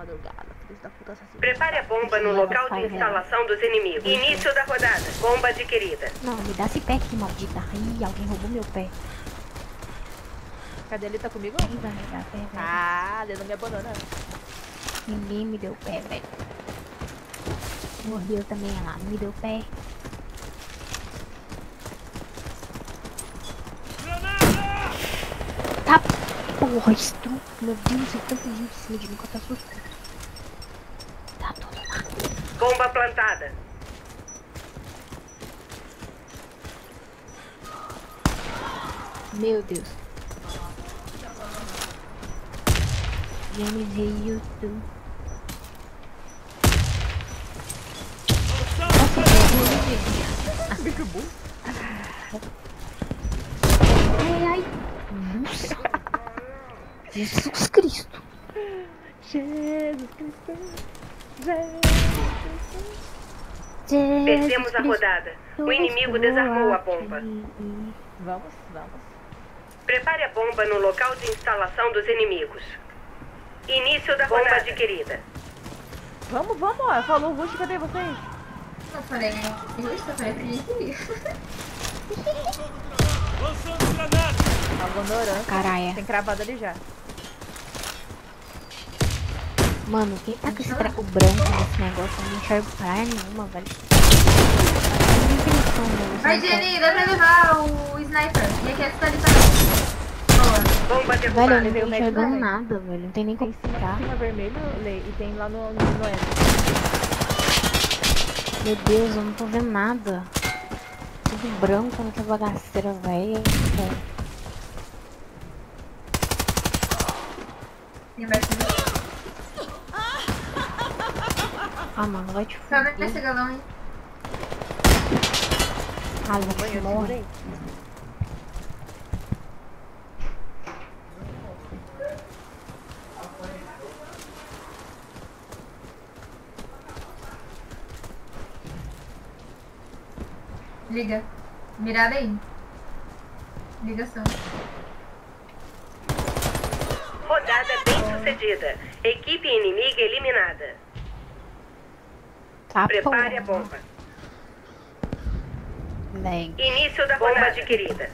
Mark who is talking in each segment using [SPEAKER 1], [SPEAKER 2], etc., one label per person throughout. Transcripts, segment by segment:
[SPEAKER 1] madrugada, filhos da puta assassino.
[SPEAKER 2] Prepare a bomba no local de instalação dos inimigos. Início da rodada. Bomba adquirida.
[SPEAKER 3] Não, me dá esse pé aqui, maldita. Ih, alguém roubou meu pé.
[SPEAKER 1] Cadê ele? Tá comigo?
[SPEAKER 3] Quem vai me dar pé, velho?
[SPEAKER 1] Ah, ele não me abandona.
[SPEAKER 3] Ninguém me deu pé, velho. Morreu também lá, me deu pé. Tá, porra, estru... Meu Deus, tem tanta gente em cima de mim que eu tô assustado. Tá tudo lá.
[SPEAKER 2] Bomba plantada.
[SPEAKER 3] Meu Deus. James veio tu.
[SPEAKER 1] Bicho burro.
[SPEAKER 3] Ai, ai. Nossa. Jesus Cristo.
[SPEAKER 1] Jesus Cristo. Jesus
[SPEAKER 2] Perdemos a rodada. O inimigo desarmou a bomba.
[SPEAKER 1] Vamos, vamos.
[SPEAKER 2] Prepare a bomba no local de instalação dos inimigos. Início da bomba adquirida.
[SPEAKER 1] Vamos, vamos, ó. Falou o Rush, cadê vocês?
[SPEAKER 4] Eu falei, eu falei pra gente ir.
[SPEAKER 5] Lançando granada!
[SPEAKER 1] Agora,
[SPEAKER 3] Caralho.
[SPEAKER 1] tem cravado ali já.
[SPEAKER 3] Mano, quem tá com esse treco branco nesse negócio? Eu não enxergo praia nenhuma, velho.
[SPEAKER 4] Vai, Jenny, dá pra levar o sniper. E aqui tá ali também. Boa.
[SPEAKER 2] Bomba
[SPEAKER 3] Velho, eu
[SPEAKER 2] derrubada.
[SPEAKER 3] não tô
[SPEAKER 1] Veio o médico
[SPEAKER 3] enxergando
[SPEAKER 1] também.
[SPEAKER 3] nada, velho. Não tem nem
[SPEAKER 1] Tem
[SPEAKER 3] como ficar.
[SPEAKER 1] cima vermelho e tem lá no Noé.
[SPEAKER 3] Meu Deus, eu não tô vendo nada. Tudo branco nessa bagaceira, velho.
[SPEAKER 4] Tem mais que
[SPEAKER 3] Ah, mano, vai te
[SPEAKER 4] Sobe esse
[SPEAKER 3] fuder.
[SPEAKER 4] galão aí.
[SPEAKER 3] Ah, Lucas, morre.
[SPEAKER 4] Liga. Mirada aí. Ligação.
[SPEAKER 2] Rodada bem sucedida. Equipe inimiga eliminada.
[SPEAKER 3] Tá,
[SPEAKER 2] Prepare a
[SPEAKER 3] porra.
[SPEAKER 2] bomba.
[SPEAKER 3] Leg.
[SPEAKER 2] Início da bomba adquirida.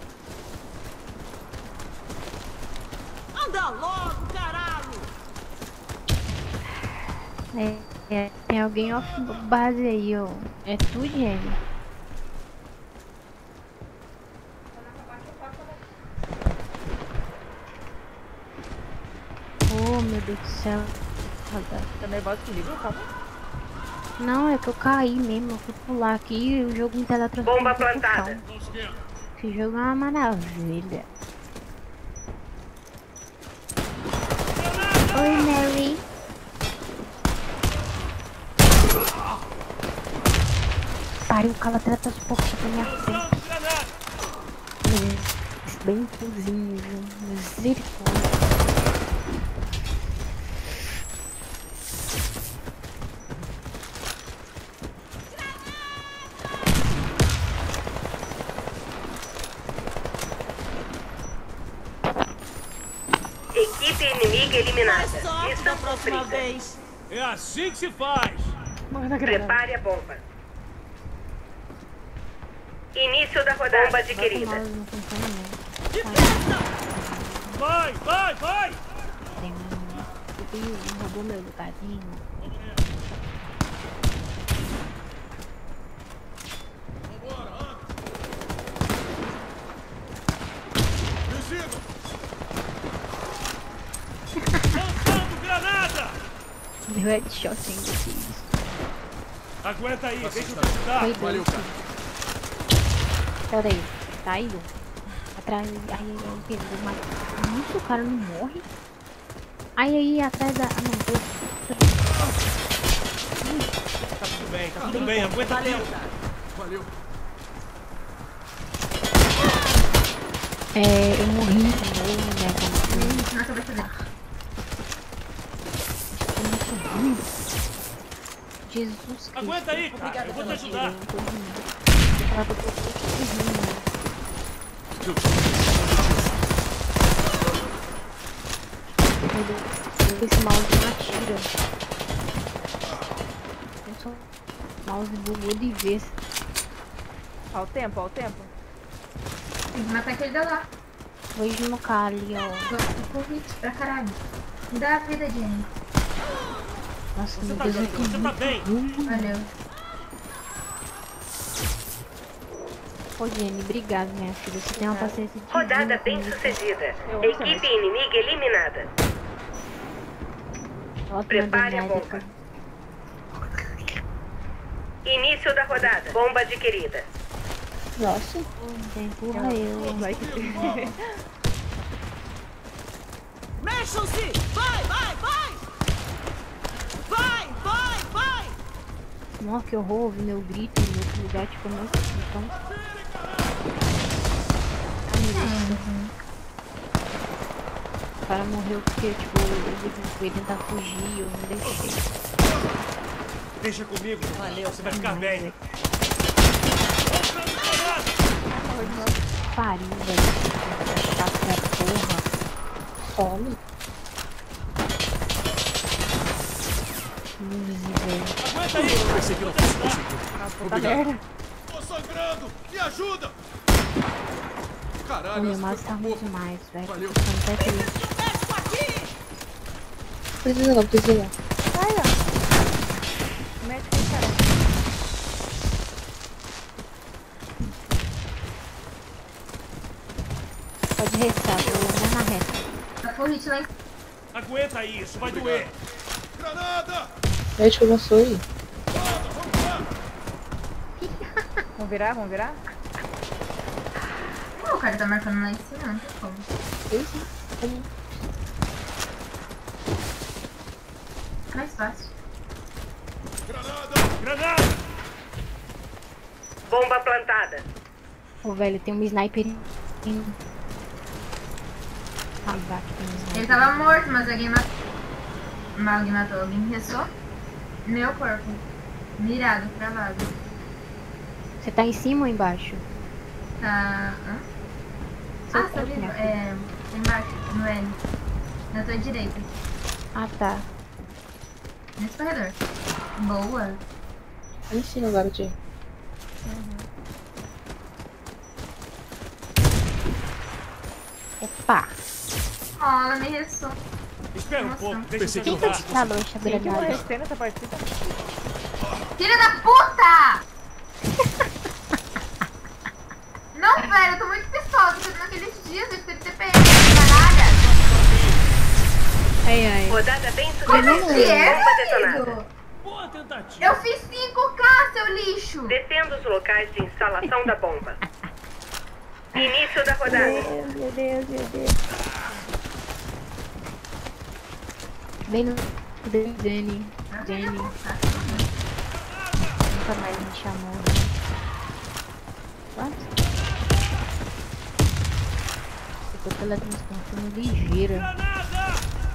[SPEAKER 5] Anda logo, caralho!
[SPEAKER 3] Tem alguém off base aí, ó. É tu, Jenny? Oh, meu Deus do céu.
[SPEAKER 1] Tá nervoso comigo? Calma.
[SPEAKER 3] Não, é que eu caí mesmo. Eu fui pular aqui e o jogo me teletransportou.
[SPEAKER 2] Bomba
[SPEAKER 3] pro
[SPEAKER 2] plantada.
[SPEAKER 3] chão. Esse jogo é uma maravilha. Oi, Mary. Pariu, o cara teletransportou pra minha frente.
[SPEAKER 5] Lançando granada!
[SPEAKER 3] Bem cozinho, viu? Misericórdia.
[SPEAKER 2] Equipe inimiga eliminada.
[SPEAKER 5] Da
[SPEAKER 2] Missão
[SPEAKER 5] próxima
[SPEAKER 2] cumprida.
[SPEAKER 5] vez! É assim que se faz!
[SPEAKER 1] Manda a granada.
[SPEAKER 2] Prepare a bomba. Início da rodada. Bomba adquirida.
[SPEAKER 3] Mas não funciona não.
[SPEAKER 5] Vai, vai, vai!
[SPEAKER 3] Tem um roubou meu lugarzinho.
[SPEAKER 5] Descida! Lançando granada!
[SPEAKER 3] Deu headshot ainda, filho.
[SPEAKER 5] Aguenta aí, vem que eu vou ajudar!
[SPEAKER 3] Foi dois. Pera aí. Tá aí, atrás. Aí, Pedro, mas isso, o cara não morre. Aí, atrás da. Ah, não, dois.
[SPEAKER 5] Tá tudo bem, aguenta aqui!
[SPEAKER 6] Valeu.
[SPEAKER 3] É, eu morri de novo, né?
[SPEAKER 4] Na cabeça dele.
[SPEAKER 3] Jesus Cristo.
[SPEAKER 5] Aguenta aí, cara, eu vou te ajudar!
[SPEAKER 3] Esse mouse não atira. O mouse bugou de vez.
[SPEAKER 1] Ó o tempo, ó o tempo.
[SPEAKER 4] Tem que matar aquele da lá.
[SPEAKER 3] Vou esmocar ali, ó.
[SPEAKER 4] Tô hit pra caralho. Me dá a vida, Jenny.
[SPEAKER 3] Nossa,
[SPEAKER 5] Você
[SPEAKER 3] meu
[SPEAKER 5] tá
[SPEAKER 3] Deus,
[SPEAKER 5] bem,
[SPEAKER 3] eu tô
[SPEAKER 5] você tá bem.
[SPEAKER 4] Valeu.
[SPEAKER 3] Ô, Jenny, obrigado, minha filha. Você tem uma paciência de
[SPEAKER 2] Rodada bem sucedida. Equipe inimiga eliminada. Prepare a bomba. Início da rodada. Bomba adquirida.
[SPEAKER 3] Nossa, empurra eu.
[SPEAKER 1] Vai que
[SPEAKER 6] Mexam-se! Vai, vai, vai! Vai, vai, vai!
[SPEAKER 3] Nossa, que horror, ouvi meu grito em outro lugar, tipo, não então. O cara morreu porque, tipo, ele foi tentar fugir, eu não deixei.
[SPEAKER 5] Deixa comigo.
[SPEAKER 6] Valeu.
[SPEAKER 5] Você vai ficar bem.
[SPEAKER 3] Pariu, velho. Tá porra. Some. Velho.
[SPEAKER 5] Aguenta aí.
[SPEAKER 7] Perseguiu, perseguiu.
[SPEAKER 1] puta merda.
[SPEAKER 7] Tô sangrando! Me ajuda! Caralho,
[SPEAKER 3] O meu
[SPEAKER 7] essa
[SPEAKER 3] mouse
[SPEAKER 7] foi
[SPEAKER 3] tá
[SPEAKER 7] pra
[SPEAKER 3] ruim
[SPEAKER 7] porra.
[SPEAKER 3] demais, velho.
[SPEAKER 7] Valeu.
[SPEAKER 3] Tô ficando até triste.
[SPEAKER 6] Desce aqui!
[SPEAKER 3] Precisa não, precisa não.
[SPEAKER 1] Vai, ó. Mete com o cara.
[SPEAKER 3] Pode restar, vou andar na reta.
[SPEAKER 4] Tá full hit lá em
[SPEAKER 5] Aguenta aí, isso vai doer.
[SPEAKER 7] Granada!
[SPEAKER 3] Médico, eu não sou aí.
[SPEAKER 1] Vamos virar, vamos virar?
[SPEAKER 4] O cara tá marcando lá em cima, não tem como. Mais fácil.
[SPEAKER 5] Granada!
[SPEAKER 2] Bomba plantada.
[SPEAKER 3] Ô, velho, tem um sniper em... Ah, vai, que tem um sniper.
[SPEAKER 4] Ele tava morto, mas alguém matou. Alguém matou, alguém restou. Meu corpo. Mirado, cravado.
[SPEAKER 3] Você tá em cima ou embaixo?
[SPEAKER 4] Tá. Hã?
[SPEAKER 3] Seu
[SPEAKER 4] Ah, tá
[SPEAKER 3] corpo,
[SPEAKER 4] vivo?
[SPEAKER 3] minha filha.
[SPEAKER 4] É. Embaixo, no L. Na tua direita.
[SPEAKER 3] Ah, tá.
[SPEAKER 4] Nesse corredor. Boa.
[SPEAKER 3] Tá em cima agora, Jay. Opa!
[SPEAKER 4] Ó, ela me restou.
[SPEAKER 5] Espera um
[SPEAKER 4] Nossa.
[SPEAKER 5] pouco, deixa eu te
[SPEAKER 3] Quem tá
[SPEAKER 5] ajudar.
[SPEAKER 3] de calocha
[SPEAKER 1] Quem que
[SPEAKER 3] granada?
[SPEAKER 1] morreu nessa partida?
[SPEAKER 4] Filha da puta! Não, velho, eu tô muito pistola. Tô fazendo aqueles dias, eu fiquei de TPM, caralho.
[SPEAKER 3] Ai, ai.
[SPEAKER 2] Rodada bem
[SPEAKER 4] Como
[SPEAKER 2] sucedida.
[SPEAKER 4] que é,
[SPEAKER 2] Bomba detonada.
[SPEAKER 4] filho?
[SPEAKER 5] Boa tentativa.
[SPEAKER 4] Eu fiz 5K, seu lixo.
[SPEAKER 2] Defenda os locais de instalação da bomba. Início da rodada.
[SPEAKER 3] Meu Deus, meu Deus. Bem no Danny. Danny. Nunca mais me chamou. What? Eu tô pela transformação ligeira.
[SPEAKER 5] Granada!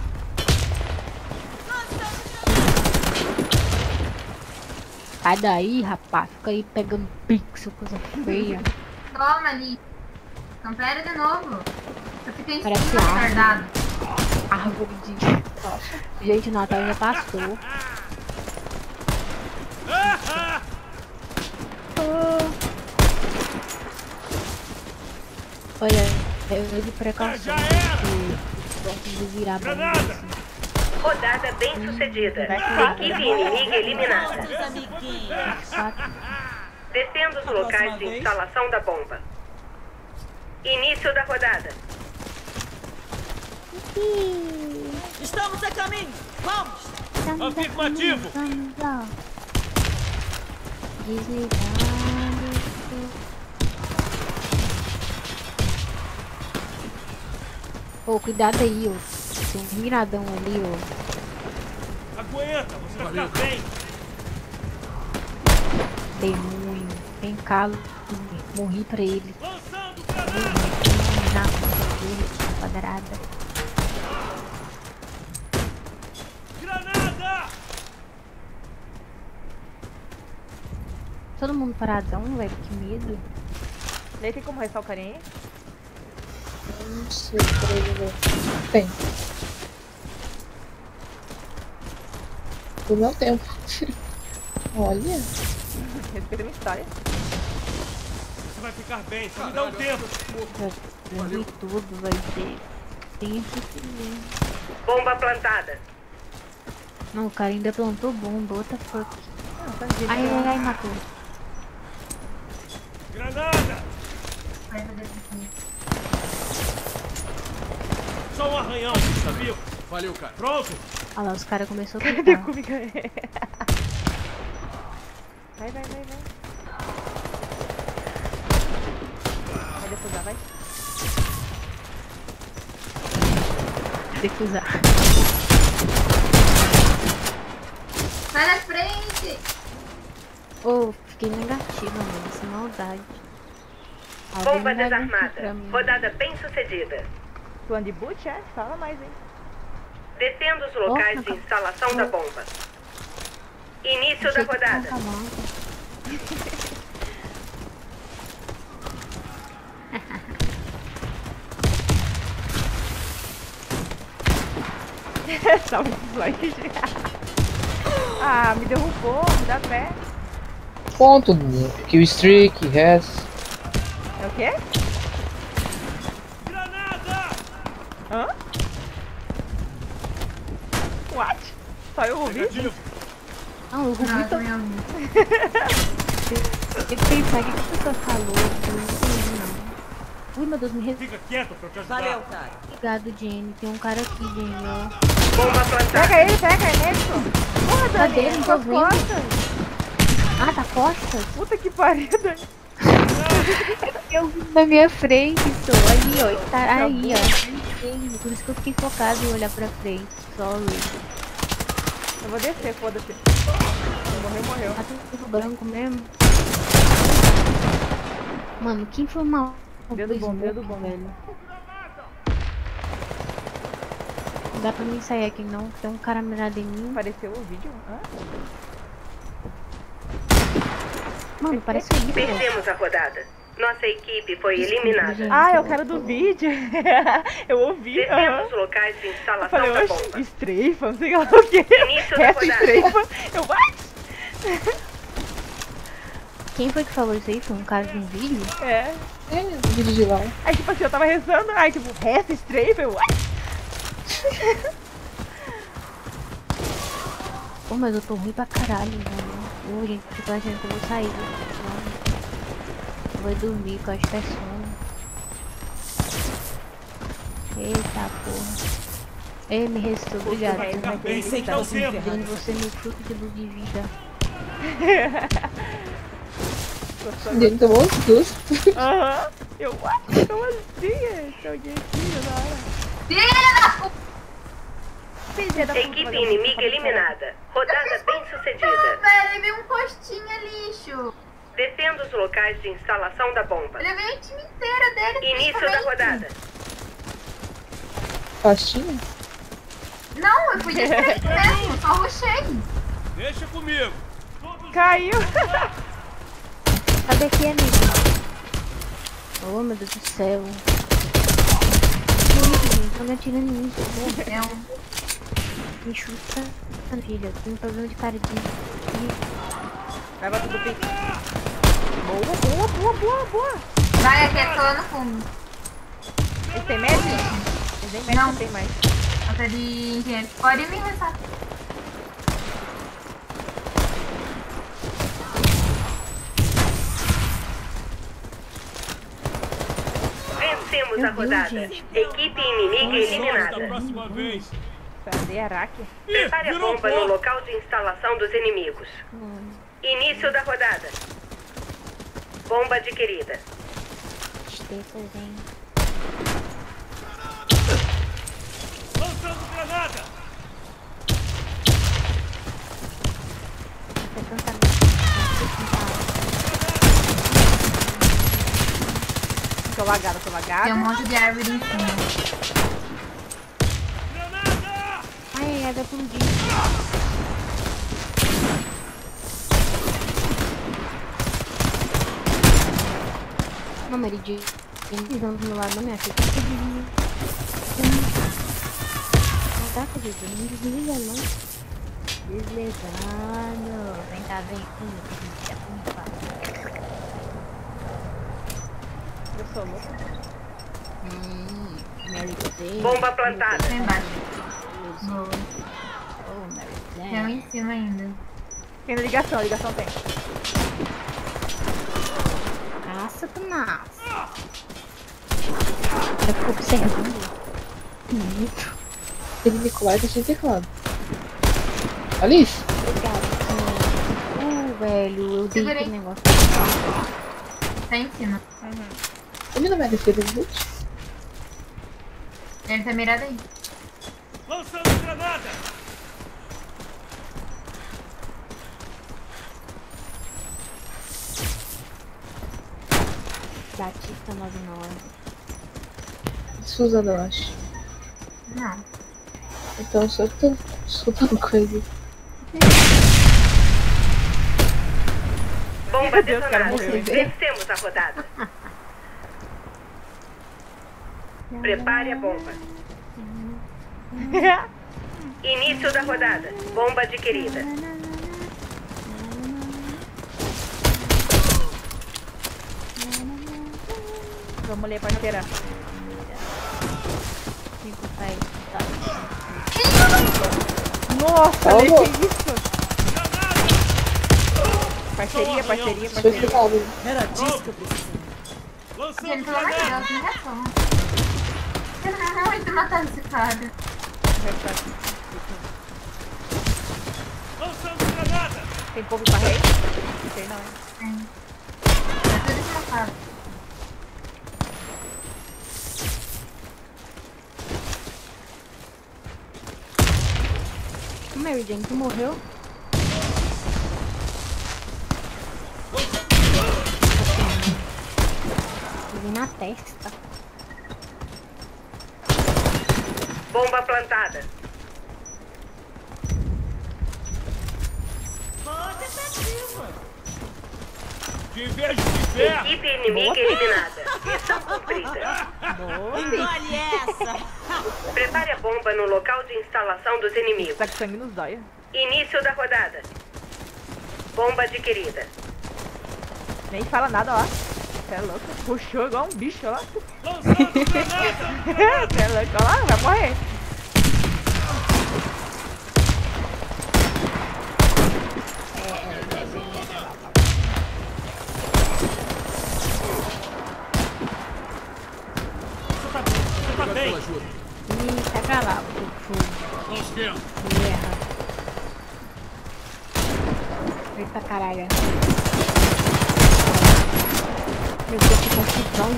[SPEAKER 3] Sai daí, rapaz. Fica aí pegando pixel, coisa feia.
[SPEAKER 4] Toma ali. Campera de novo. Eu fiquei em
[SPEAKER 3] Parece
[SPEAKER 4] cima,
[SPEAKER 3] árvore.
[SPEAKER 4] retardado.
[SPEAKER 3] Árvore de... Gente, o Natal já passou.
[SPEAKER 5] Ah!
[SPEAKER 3] Olha, eu de precaução.
[SPEAKER 5] Já era!
[SPEAKER 3] porque gosto de virar
[SPEAKER 5] Granada!
[SPEAKER 3] bandeira assim.
[SPEAKER 2] Rodada bem sucedida. Equipe inimiga eliminada.
[SPEAKER 6] Os amiguinhos.
[SPEAKER 3] Saca?
[SPEAKER 2] Defenda os locais de instalação da bomba. Início da rodada.
[SPEAKER 6] Estamos a caminho. Vamos.
[SPEAKER 5] Afirmativo.
[SPEAKER 3] Vamos lá. Desligado. Ô, cuidado aí, ó. Tem um miradão ali, ó.
[SPEAKER 5] Aguenta, você vai ficar bem.
[SPEAKER 3] Demônio. Tem calo. Morri pra ele.
[SPEAKER 5] Lançando granada!
[SPEAKER 3] Na puta dele, quadrada.
[SPEAKER 5] Granada!
[SPEAKER 3] Todo mundo paradão, velho. Que medo.
[SPEAKER 1] E aí tem como restar o carinha aí?
[SPEAKER 3] Não sei, por ele. Tem.
[SPEAKER 8] Do meu tempo. Olha.
[SPEAKER 1] Respeita a minha história.
[SPEAKER 5] Você vai ficar bem, só me dá um tempo.
[SPEAKER 3] Já vi tudo, vai ter. Tem que ver.
[SPEAKER 2] Bomba plantada.
[SPEAKER 3] Não, o cara ainda plantou bomba, outra fuck.
[SPEAKER 1] Tá de
[SPEAKER 3] Ai, ai, ai, matou.
[SPEAKER 5] Granada!
[SPEAKER 4] Vai fazer assim.
[SPEAKER 5] Só um arranhão, sabia?
[SPEAKER 7] Valeu, cara.
[SPEAKER 5] Pronto?
[SPEAKER 3] Olha lá, os caras começaram a
[SPEAKER 1] Cadê
[SPEAKER 3] tentar.
[SPEAKER 1] comigo? Vai. Vai defusar, vai.
[SPEAKER 3] Defusar.
[SPEAKER 4] Sai da frente!
[SPEAKER 3] Ô, fiquei negativa, mano, sem maldade.
[SPEAKER 2] Bomba
[SPEAKER 3] Alguém dá
[SPEAKER 2] desarmada.
[SPEAKER 3] pra mim.
[SPEAKER 2] Rodada bem sucedida.
[SPEAKER 1] Tu anda de boot, é? Fala mais, hein?
[SPEAKER 2] Detendo os locais
[SPEAKER 3] Nossa,
[SPEAKER 2] de instalação da bomba. Início da
[SPEAKER 3] Achei que
[SPEAKER 2] rodada.
[SPEAKER 3] tava bom.
[SPEAKER 1] Salve slide. Ah, me derrubou, me dá pé.
[SPEAKER 8] Ponto. Kill streak, res.
[SPEAKER 1] É o quê?
[SPEAKER 5] Granada!
[SPEAKER 1] Hã? What? Só eu ouvi?
[SPEAKER 5] Negativo.
[SPEAKER 3] Não, o
[SPEAKER 4] Não, eu
[SPEAKER 3] Rubito.
[SPEAKER 4] também ouvi.
[SPEAKER 3] Eu pensei, o que a pessoa falou? Eu não entendi, não. Ui, meu Deus, me
[SPEAKER 5] Fica quieto pra eu te ajudar.
[SPEAKER 6] Valeu, cara.
[SPEAKER 3] Obrigado, Jenny. Tem um cara aqui, Jenny, ó.
[SPEAKER 2] Bomba plantada.
[SPEAKER 1] Pega ele, pega, é médico. Porra, Dani,
[SPEAKER 3] Cadê? Não tô
[SPEAKER 1] suas
[SPEAKER 3] vendo.
[SPEAKER 1] costas.
[SPEAKER 3] Ah, tá costas?
[SPEAKER 1] Puta que pariu, Dani.
[SPEAKER 3] Eu vi na minha frente, só. Ali, ó. Ele tá aí, ó. Por isso que eu fiquei focado em olhar pra frente. Sorry.
[SPEAKER 1] Eu vou descer, foda-se. Morreu.
[SPEAKER 3] Tá tudo branco mesmo. Mano, quem foi mal?
[SPEAKER 1] Dedo bom,
[SPEAKER 3] velho. Não dá pra mim sair aqui não, tem um cara mirado em mim.
[SPEAKER 1] Apareceu o vídeo? Hã?
[SPEAKER 3] Mano, parece um vídeo.
[SPEAKER 2] Perdemos a rodada. Nossa equipe foi eliminada.
[SPEAKER 1] Ah, eu quero do vídeo. Eu ouvi.
[SPEAKER 2] Detendo os locais de
[SPEAKER 1] Eu
[SPEAKER 2] instalação
[SPEAKER 1] falei,
[SPEAKER 2] da
[SPEAKER 1] oxe,
[SPEAKER 2] bomba.
[SPEAKER 1] estreifa, não sei lá o que.
[SPEAKER 2] Início da
[SPEAKER 1] Essa
[SPEAKER 2] rodada.
[SPEAKER 1] estreifa. Eu, what?
[SPEAKER 3] Quem foi que falou isso aí? Foi um cara de um vídeo?
[SPEAKER 1] É.
[SPEAKER 8] É, vídeo de lá.
[SPEAKER 1] Aí, tipo assim, eu tava rezando, aí, tipo, resta, estreifa, eu, what?
[SPEAKER 3] Pô, mas eu tô ruim pra caralho, mano. Ô, gente, eu tô achando que eu vou sair. Eu vou dormir, que eu acho que é sono. Eita porra. Ei, me restou, obrigado.
[SPEAKER 5] Vai ficar bem,
[SPEAKER 6] Sei
[SPEAKER 5] sem
[SPEAKER 6] que
[SPEAKER 5] dar um
[SPEAKER 6] você
[SPEAKER 5] tempo.
[SPEAKER 3] Vendo você no fruto de luz de vida.
[SPEAKER 8] Ele tomou um susto.
[SPEAKER 1] Aham. Eu, what? Como assim? Joguei aqui, na hora. Filha da
[SPEAKER 2] Equipe inimiga eliminada. Rodada bem sucedida.
[SPEAKER 4] Velho, ele veio um postinho, lixo.
[SPEAKER 2] Detendo os locais de instalação da bomba.
[SPEAKER 4] Ele veio o time inteiro dele.
[SPEAKER 2] Início da
[SPEAKER 4] praticamente.
[SPEAKER 2] rodada.
[SPEAKER 8] Pastinha?
[SPEAKER 4] Não, eu fui de frente mesmo, só rushei.
[SPEAKER 5] Deixa comigo. Todos
[SPEAKER 1] Caiu.
[SPEAKER 3] Cadê aqui, amigo? Oh, meu Deus do céu. Que isso, gente? Tô me atirando em mim, socorro.
[SPEAKER 4] É um...
[SPEAKER 3] Me chuta, filha. Tem um problema de caridinho.
[SPEAKER 1] Vai pra tudo pique. Boa.
[SPEAKER 4] Vai, aqui, tô lá no fundo.
[SPEAKER 1] Eles têm médico? Eles têm médico,
[SPEAKER 4] Não.
[SPEAKER 1] não tem mais.
[SPEAKER 4] Outra de engenheiro. Pode me rezar.
[SPEAKER 2] Vencemos a
[SPEAKER 3] Meu Deus,
[SPEAKER 2] rodada.
[SPEAKER 3] gente.
[SPEAKER 2] Equipe inimiga
[SPEAKER 5] sorte da
[SPEAKER 2] eliminada.
[SPEAKER 5] próxima vez.
[SPEAKER 1] Cadê Araque?
[SPEAKER 5] Ih,
[SPEAKER 2] Prepare a
[SPEAKER 5] virou
[SPEAKER 2] bomba
[SPEAKER 5] pó.
[SPEAKER 2] no local de instalação dos inimigos. Início da rodada. Bomba adquirida.
[SPEAKER 3] Tristeza, hein?
[SPEAKER 5] Lançando granada.
[SPEAKER 3] Tem tanta
[SPEAKER 1] Tô lagada.
[SPEAKER 4] Tem um monte de árvore em cima.
[SPEAKER 5] Granada.
[SPEAKER 3] ai, vai explodir. Não, Meridio. Tem visão do meu lado, não, minha filha. Tem que desligar. Não dá pra desligar, não desliga, não. Deslizando. Vem cá, vem.
[SPEAKER 1] Eu sou louca.
[SPEAKER 3] Mary Jane.
[SPEAKER 2] Bomba plantada.
[SPEAKER 4] Tá embaixo. Boa.
[SPEAKER 3] Oh, Mary
[SPEAKER 4] Tem um
[SPEAKER 3] Jane.
[SPEAKER 4] em cima ainda.
[SPEAKER 1] Tem na ligação, a ligação tem.
[SPEAKER 3] Nossa, tu nasce. Eu fico observando. Bonito.
[SPEAKER 8] Ele Nicolai deixa de teclado. Alice?
[SPEAKER 3] Obrigada. Velho, eu dei
[SPEAKER 4] Segurei.
[SPEAKER 3] aquele negócio.
[SPEAKER 4] Tá em cima.
[SPEAKER 8] Termina minha defesa de loot.
[SPEAKER 4] Ele tá mirado aí.
[SPEAKER 5] Lançando granada!
[SPEAKER 3] Batista 99.
[SPEAKER 8] Suzana, eu acho.
[SPEAKER 4] Não.
[SPEAKER 8] Então eu só tô escutando coisa.
[SPEAKER 2] Bomba
[SPEAKER 1] Meu Deus, cara,
[SPEAKER 2] detonada.
[SPEAKER 1] morreu.
[SPEAKER 2] Vencemos a rodada. Prepare a bomba. Início da rodada. Bomba adquirida.
[SPEAKER 1] Vamos ler, parceira.
[SPEAKER 3] 5, 6, tá.
[SPEAKER 1] Nossa,
[SPEAKER 8] Calma.
[SPEAKER 1] Lê, que isso? Parceria, parceria,
[SPEAKER 8] Foi
[SPEAKER 1] parceria.
[SPEAKER 8] ficado.
[SPEAKER 6] Era disso que eu precisava.
[SPEAKER 5] Lançando
[SPEAKER 4] Gente, pelo amor de
[SPEAKER 5] granada!
[SPEAKER 4] Deus, me reação. Eu não vou matar esse cara.
[SPEAKER 5] Lançando granada!
[SPEAKER 1] Tem povo pra rei? Não sei não, hein?
[SPEAKER 4] Tá tudo desmocado.
[SPEAKER 3] Mary Jane, tu morreu? Vim na testa.
[SPEAKER 2] Bomba plantada.
[SPEAKER 5] Te vejo de perto!
[SPEAKER 2] Equipe inimiga eliminada. Missão cumprida.
[SPEAKER 6] Engole essa!
[SPEAKER 2] Prepare a bomba no local de instalação dos inimigos.
[SPEAKER 1] Tá com sangue nos olhos.
[SPEAKER 2] Início da rodada. Bomba adquirida.
[SPEAKER 1] Nem fala nada, ó. Você é louco. Puxou igual um bicho, ó.
[SPEAKER 5] Lançando granada!
[SPEAKER 1] Você é louco, ó lá, vai morrer.
[SPEAKER 5] Você tá bem?
[SPEAKER 3] Ih, sai pra lá, o fogo.
[SPEAKER 5] Não esquenta!
[SPEAKER 3] Erra. Vem pra caralho. Meu Deus, que confusão.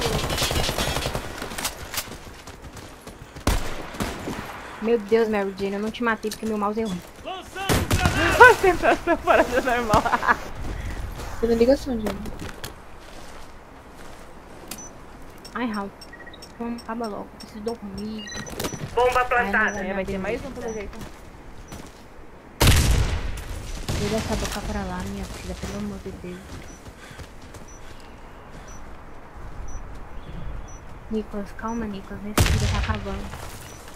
[SPEAKER 3] Meu Deus, Mary Jane, eu não te matei porque meu mouse errou.
[SPEAKER 5] Lançando granada!
[SPEAKER 1] Concentração fora do normal.
[SPEAKER 8] Tô na ligação, gente.
[SPEAKER 3] Ai, Raul. Vamos, acaba logo. Preciso dormir.
[SPEAKER 2] Bomba plantada.
[SPEAKER 1] É, vai ter mais um pelo jeito.
[SPEAKER 3] Vira essa boca pra lá, minha filha, pelo amor de Deus. Nicolas, calma, Nicolas. Respira, tá acabando.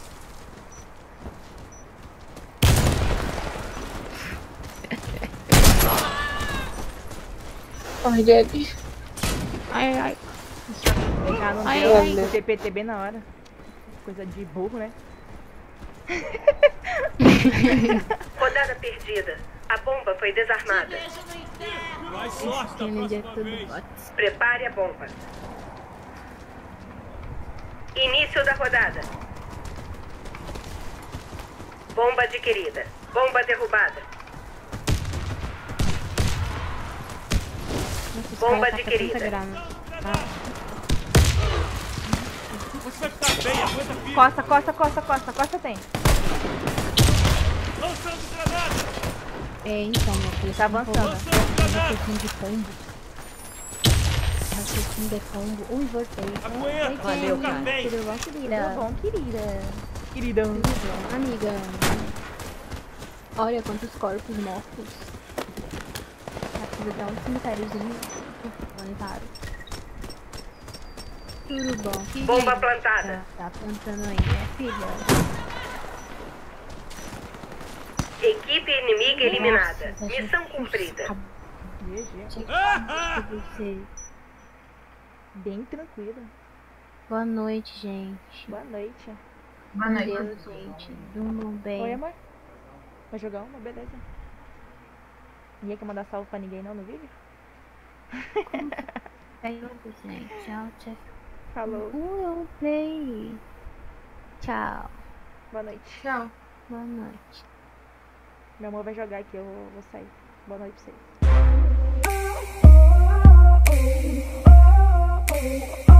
[SPEAKER 8] Ai, Gabi.
[SPEAKER 3] Ai, ai.
[SPEAKER 1] Já não
[SPEAKER 3] Ai,
[SPEAKER 1] deu
[SPEAKER 3] ai.
[SPEAKER 1] o TPT bem na hora. Coisa de burro, né?
[SPEAKER 2] Rodada perdida. A bomba foi desarmada.
[SPEAKER 6] Beijo no inferno!
[SPEAKER 5] Mais sorte da
[SPEAKER 3] Ele é
[SPEAKER 5] próxima
[SPEAKER 3] tudo
[SPEAKER 5] vez!
[SPEAKER 3] bots.
[SPEAKER 2] Prepare a bomba. Início da rodada. Bomba adquirida. Bomba derrubada.
[SPEAKER 3] Nossa, os
[SPEAKER 2] Bomba
[SPEAKER 3] caras tacam
[SPEAKER 2] adquirida.
[SPEAKER 3] tanta grana.
[SPEAKER 5] Você vai ficar bem, aguenta firme!
[SPEAKER 1] Costa, costa, costa, costa. Costa tem.
[SPEAKER 5] Lançando granada!
[SPEAKER 3] É, então, minha filha.
[SPEAKER 1] Tá avançando.
[SPEAKER 5] Lançando granada!
[SPEAKER 3] Raciocínio de combo. Raciocínio de combo. Ui, voltei.
[SPEAKER 5] Aguenta,
[SPEAKER 1] Valeu,
[SPEAKER 5] fica
[SPEAKER 1] cara.
[SPEAKER 5] bem!
[SPEAKER 3] Tudo bom, querida?
[SPEAKER 1] Tudo bom, querida? Queridão.
[SPEAKER 3] Tudo bom, amiga? Olha quantos corpos mortos. Precisa dar um cemitériozinho. Plantário. Tudo bom, querida?
[SPEAKER 2] Bomba plantada.
[SPEAKER 3] Tá plantando aí, minha filha.
[SPEAKER 2] Equipe inimiga eliminada.
[SPEAKER 3] Nossa,
[SPEAKER 2] Missão
[SPEAKER 3] gente,
[SPEAKER 2] cumprida.
[SPEAKER 1] GG.
[SPEAKER 3] vocês.
[SPEAKER 1] Bem tranquilo.
[SPEAKER 3] Boa noite, gente.
[SPEAKER 1] Boa noite.
[SPEAKER 4] Boa noite.
[SPEAKER 3] Deus, gente. Durmam bem.
[SPEAKER 1] Oi, amor. Vai jogar uma? Beleza. Ninguém quer mandar salve pra ninguém não no vídeo?
[SPEAKER 3] Caiu, gente. Tchau, tchau.
[SPEAKER 1] Falou.
[SPEAKER 3] Eu play. Tchau.
[SPEAKER 1] Boa noite.
[SPEAKER 4] Tchau.
[SPEAKER 3] Boa noite.
[SPEAKER 1] Meu amor vai jogar aqui, eu vou sair. Boa noite pra vocês.